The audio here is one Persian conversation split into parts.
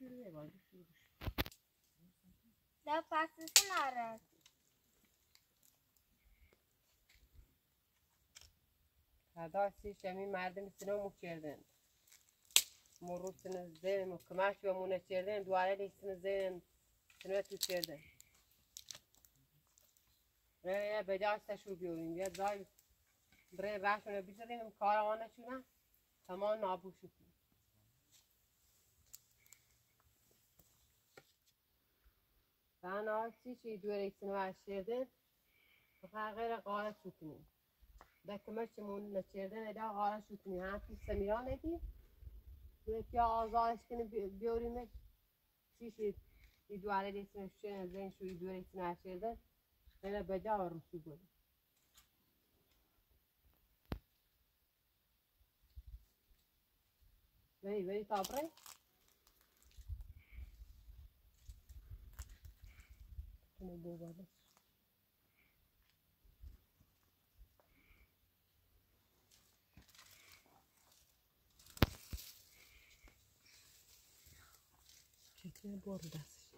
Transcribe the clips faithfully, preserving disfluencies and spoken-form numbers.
yürüye bak. Da pastasını arar. هذا سیستمی مردم سینو مکردن مرو سینو زدن و کماش و مونه کردن دواره لی سینو زدن سینو تو کردن نه بجاش تشو بیاریم یا دای برای راشونه بیشتریم کار آنها چونه تمام نابوشو کنیم ben ağaççı şey düreksini başladı. Fakat غیر قارا شوتنی. دکمش مون نچردن ادا قارا شوتنی. هاتی سمیران ندی. که آزادش کنی بیاریمش. چی شد؟ دواره دیسن شن زین شوی düreksini başladı. Hele beda var rusu böyle. Veri veri tabre. Ne bu böyle? Çekme boru dست.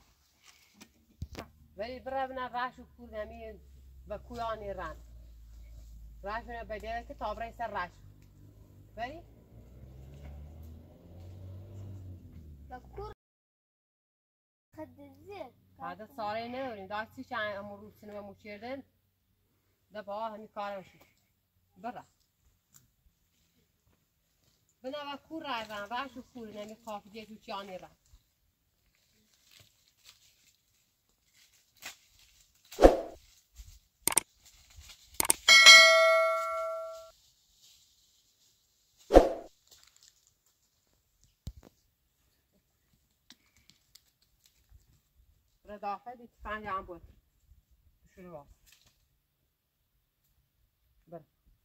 ولی برای من راش و کور نمی و کویانی رن. راش من بدیه که تابره سر راش. ولی بکور خدزه. هذا صاره نورین. داشتی چه امروز سینما مشیردن. دبا همی کارش. برا. بنا و کور رن راش و کور نمی کافی دیگه تو چیانی رن. داخل دیت پنج هم بود شروع با بر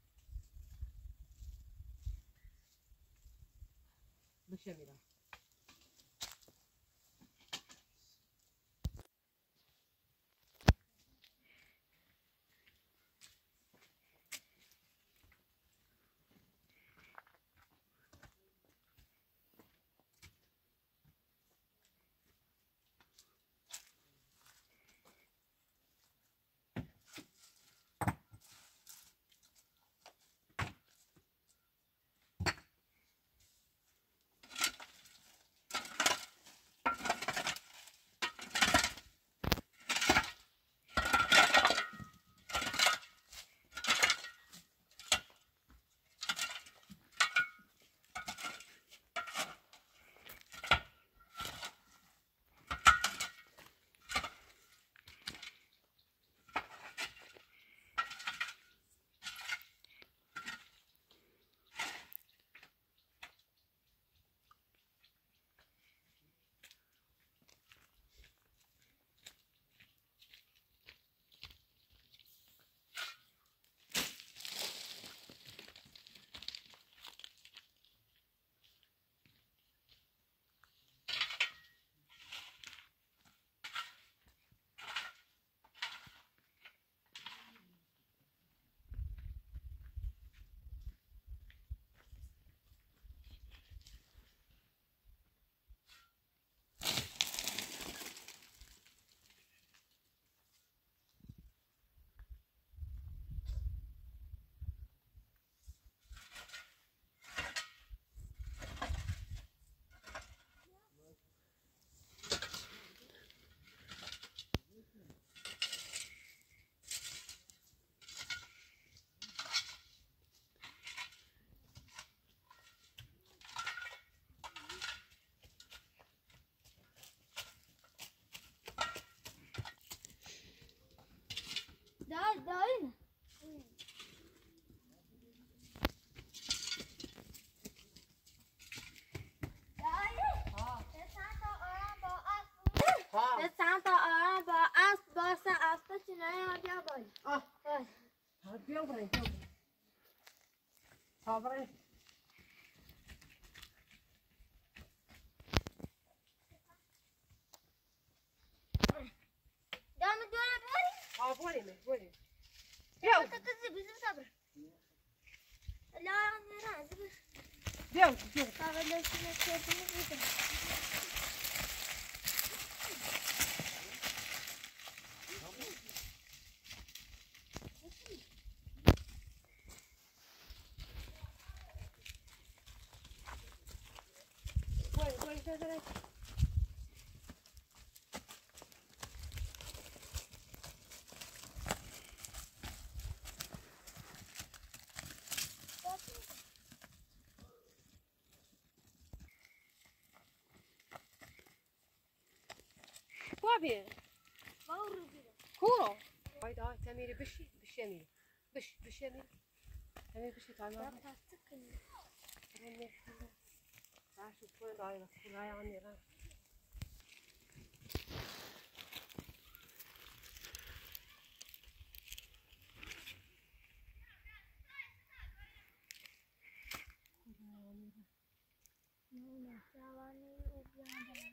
بشه میرم دار دارین سمت آرام با اسب باسه اسب چنه بیا باید آه بیا برای تابره دام دوره باری آه بریم بریم بیا تکزی بیزم صبر لا نه بیا بیا قبل از اینکه بیزم بيه باور بيرو كورو هاي هاي تميري بشي بشي اميري بش بشي اميري اميري بشي تعالى تاتكني تعال شوف وين رايحة رايحة عني رايحة نه جوانی او بیان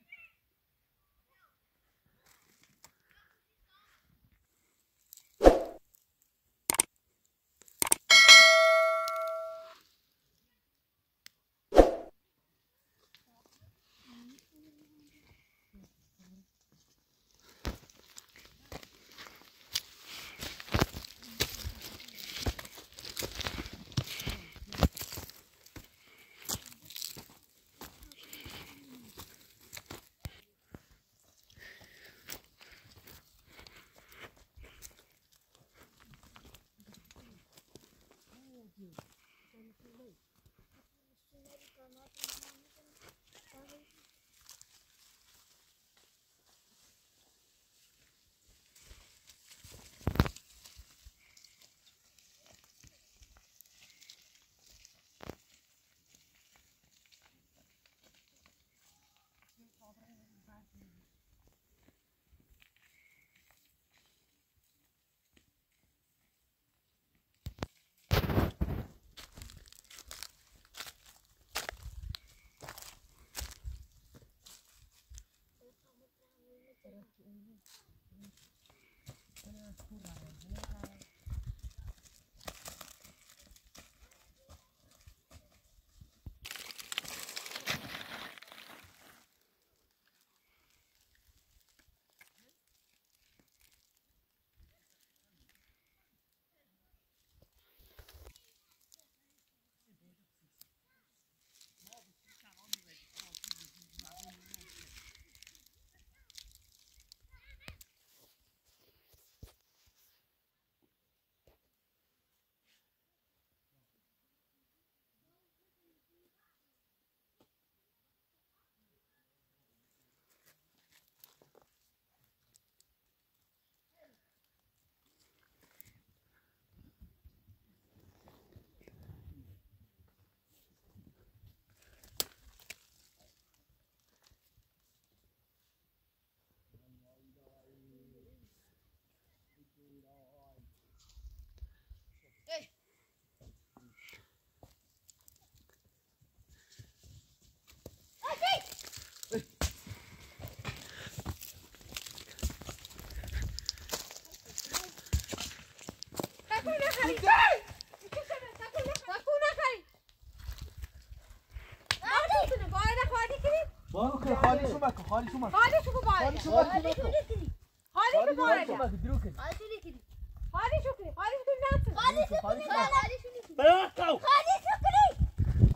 بابا که خالی شو مکن خالی شو مکن خالی شو باید خالی شو خالی مکن شو نکنی خالی شو خالی باید شو مکن درو کن خالی شو نکنی خالی شو کنی خالی شو کنی نفسه خالی شو خالی کنی شو. خالی شو نکنی بلا تو خالی شو کنی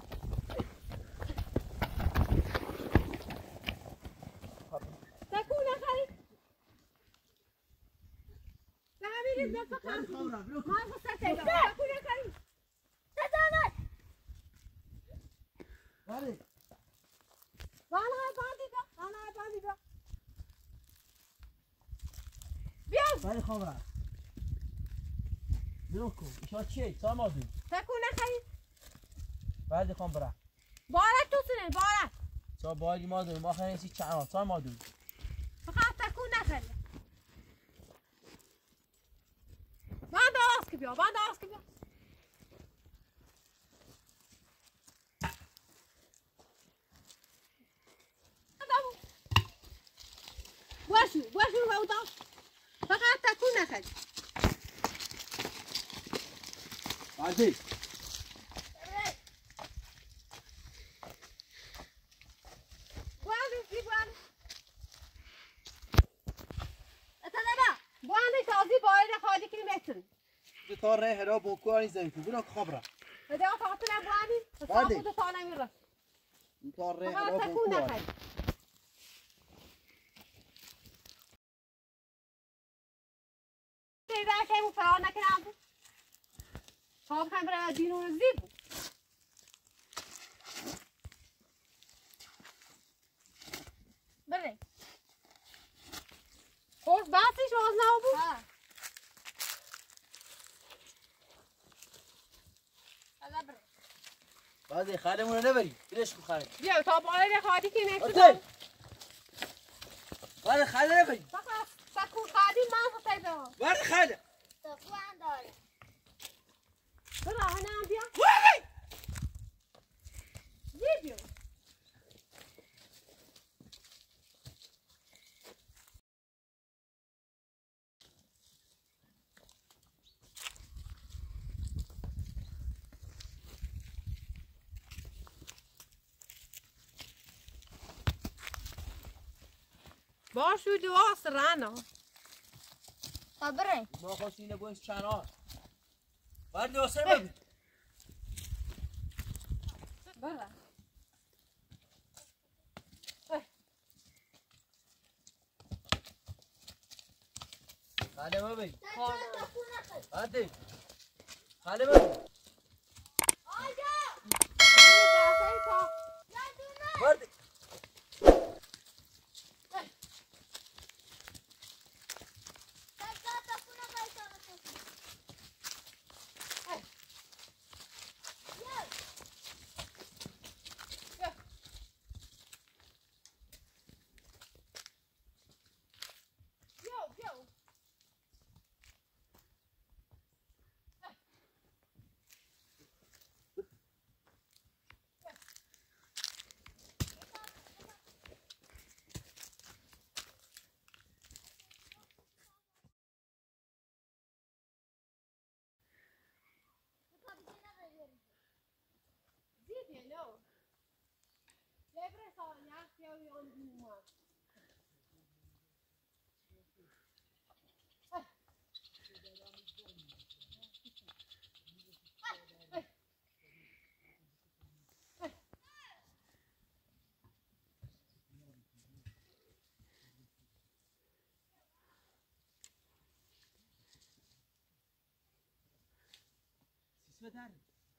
تکون نخری به همین دفعه خواهد ما هم خواست تکون نخری تزانت بله وان های باندی دا وان های باندی دا بیا بله خواهم درو کن اشاد چیه تا ما دو تکون نخری بعد خواهم برم بارک تو سنه بارک تا بایی ما دو ما خیلی سی چند تا ما دو فقط تکون نخری من داست که بیا من داست که بیا باشو باشو رو داست فقط تکون نخری بعدی بوانده بی بوانده اتدبا بوانده تازی باید خالی کنی متن تو تا ره هرا بونکو آنی زمین تو برو خبره بده فقط نه بوانی بله. فقط تا نمیره تو تا ره فقط هرا تکون بونکو آنی نخری دیده که اون فرار نکنم بود خواب هم برای دینو رو زید بود بره خورد بسش باز نبود ها حالا برو بعد خالمون رو نبری بیرش کن خاله بیا تا بالا خادی که نکس اوکی بعد خاله نبری فقط سکون خادی من خطای دارم بعد خاله تقوی هم داره برا هنم بیا وای یه بیا باشو دواس رانا تا بریم ما خواستی اینه باید چند ها بعد نیاسر ببین برا خاله ببین تا تقوی نخیر بعد خاله ببین آجا ندونه بعد تا تقوی نخیر تا نخیر سیسمه در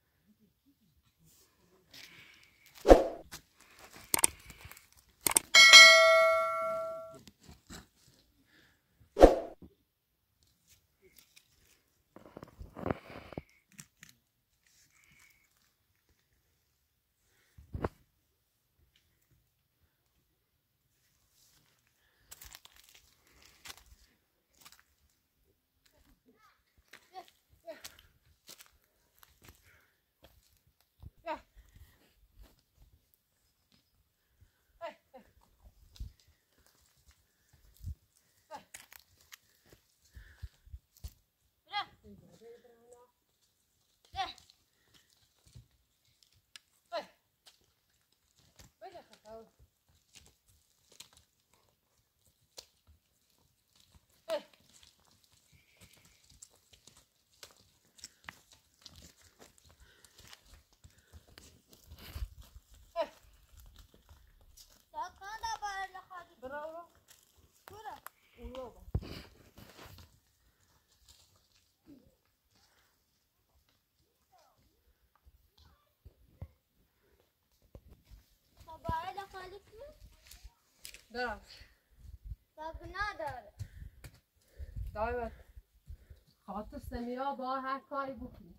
دارم تقوی نداره دایوت خاطر سمیرا با هر کاری بکنی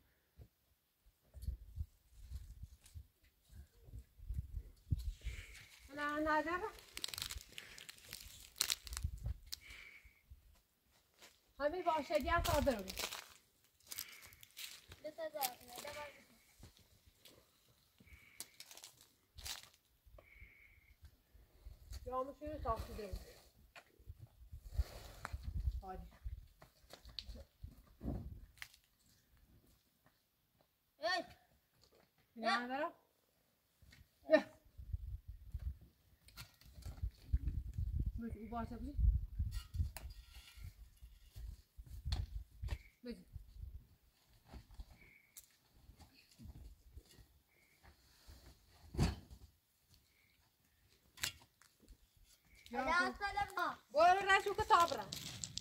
نه نداره همین باشدیت آدر بود بسه داره جامشون رو تاخیده بود حالی ای نه ندارم بیا بگی او باشه بگی بگی الان سلام برو رشو کتاب را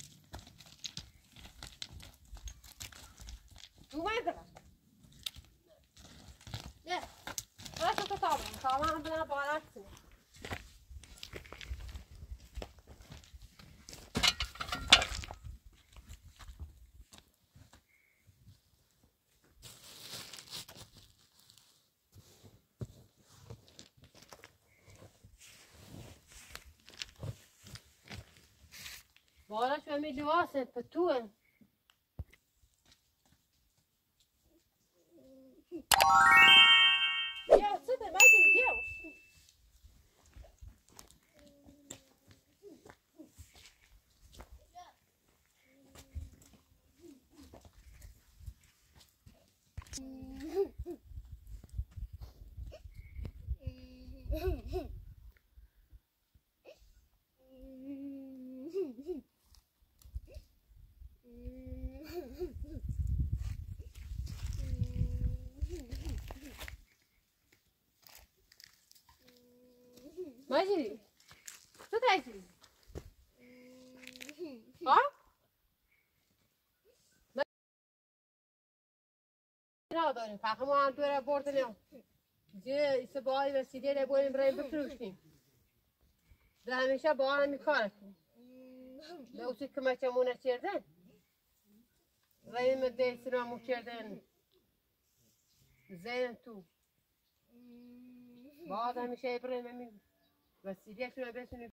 اومد را نه رشو کتاب را تا من بنا بارک سنه بالش همین لباسه پتوه. بیا چه ده مجید بیا. مجید تو تایسی ها نه داریم فقط ما هم دوره بردنیم جه ایسه باقی رسیده نبودیم برایم بفروشیم ده همیشه با همی کار کنیم به اوسی کمکمونه چردن رایم دیسین همو چردن زین تو بعد همیشه برایم همی وسیله کنه بسونیم